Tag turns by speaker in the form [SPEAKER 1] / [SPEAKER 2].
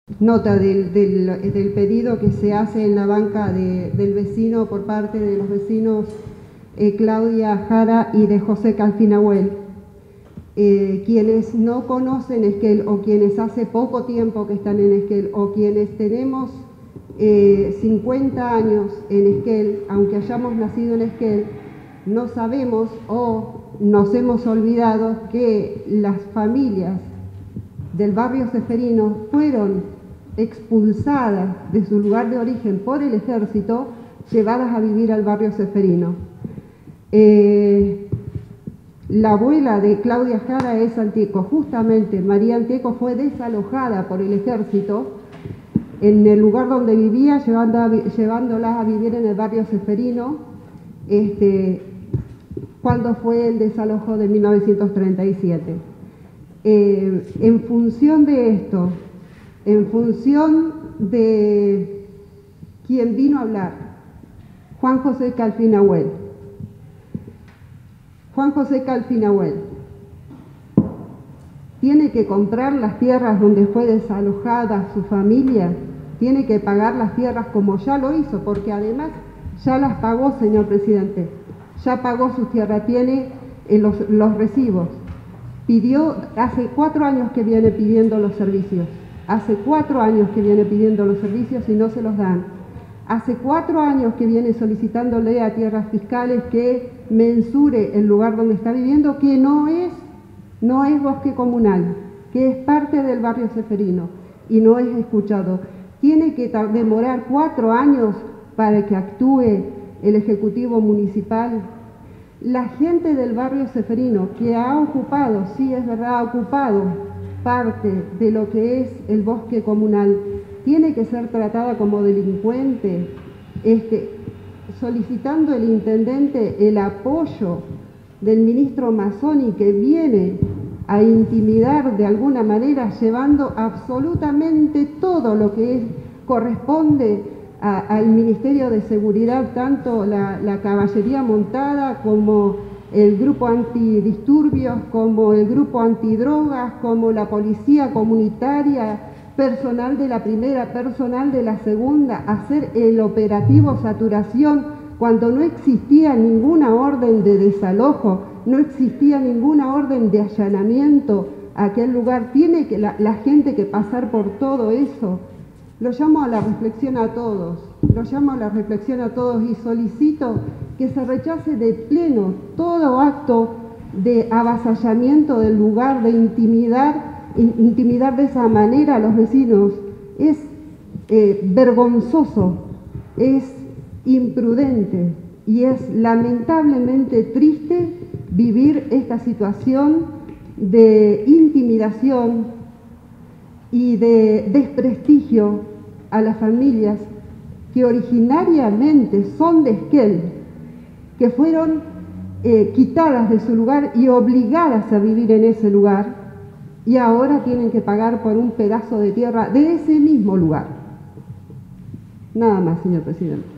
[SPEAKER 1] nota del pedido que se hace en la banca del vecino por parte de los vecinos Claudia Jara y de José Calfinahuel. Quienes no conocen Esquel o quienes hace poco tiempo que están en Esquel o quienes tenemos 50 años en Esquel, aunque hayamos nacido en Esquel, no sabemos o nos hemos olvidado que las familias del barrio Ceferino fueron expulsadas de su lugar de origen por el ejército, llevadas a vivir al barrio Ceferino. La abuela de Claudia Jara es Antieco. Justamente María Antieco fue desalojada por el ejército en el lugar donde vivía, llevándola a vivir en el barrio Ceferino, cuando fue el desalojo de 1937. En función de esto, en función de quien vino a hablar, Juan José Calfinahuel. Juan José Calfinahuel tiene que comprar las tierras donde fue desalojada su familia, tiene que pagar las tierras como ya lo hizo, porque además ya las pagó, señor presidente, ya pagó sus tierras, tiene los recibos. Pidió, hace 4 años que viene pidiendo los servicios, hace 4 años que viene pidiendo los servicios y no se los dan. Hace 4 años que viene solicitándole a tierras fiscales que mensure el lugar donde está viviendo, que no es bosque comunal, que es parte del barrio Ceferino y no es escuchado. Tiene que demorar 4 años para que actúe el Ejecutivo Municipal. La gente del barrio Ceferino que ha ocupado, sí es verdad, ha ocupado parte de lo que es el bosque comunal, tiene que ser tratada como delincuente, solicitando el intendente el apoyo del ministro Mazzoni, que viene a intimidar de alguna manera, llevando absolutamente todo lo que corresponde al Ministerio de Seguridad, tanto la caballería montada como el grupo antidisturbios, como el grupo antidrogas, como la policía comunitaria, personal de la primera, personal de la segunda, hacer el operativo saturación cuando no existía ninguna orden de desalojo, no existía ninguna orden de allanamiento a aquel lugar. Tiene que la gente que pasar por todo eso. Lo llamo a la reflexión a todos, y solicito que se rechace de pleno todo acto de avasallamiento del lugar, de intimidar de esa manera a los vecinos. Es vergonzoso, es imprudente y es lamentablemente triste vivir esta situación de intimidación y de desprestigio a las familias que originariamente son de Esquel, que fueron quitadas de su lugar y obligadas a vivir en ese lugar, y ahora tienen que pagar por un pedazo de tierra de ese mismo lugar. Nada más, señor presidente.